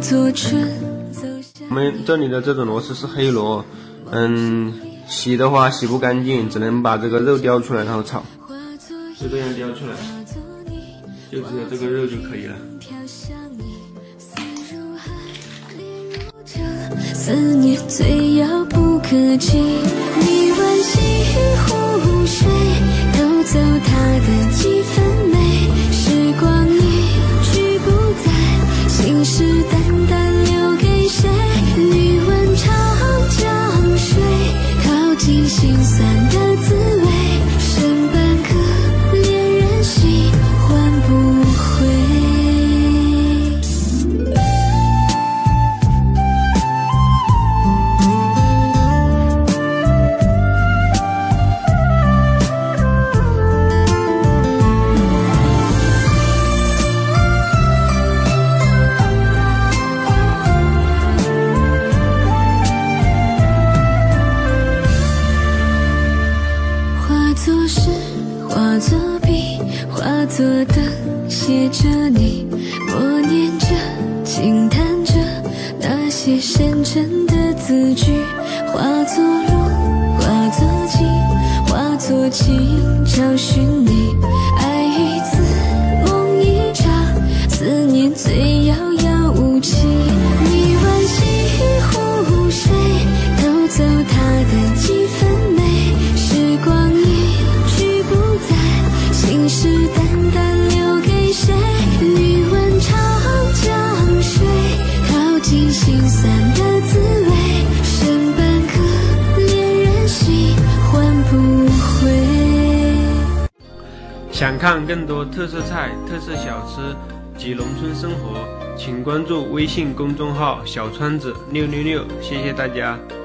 我们这里的这种螺丝是黑螺，洗的话洗不干净，只能把这个肉雕出来然后炒，就这样雕出来，就只有这个肉就可以了。 思念最遥不可及，你惋惜湖水，偷走它的几分美。时光一去不再，信誓旦旦留给谁？你问长江水，靠近心酸的滋味，剩半颗恋人心，换不回。化作笔，化作灯，写着你，默念着，轻弹着那些深沉的字句，化作路，化作景，化作情，找寻你，爱一次，梦一场，思念最遥遥无期。你惋惜湖水，偷走它的几分美，时光一去不再，信誓旦旦留给谁？你问长江水，靠近心酸的滋味，剩半颗恋人心，换不回。 想看更多特色菜、特色小吃及农村生活，请关注微信公众号小川子666，谢谢大家。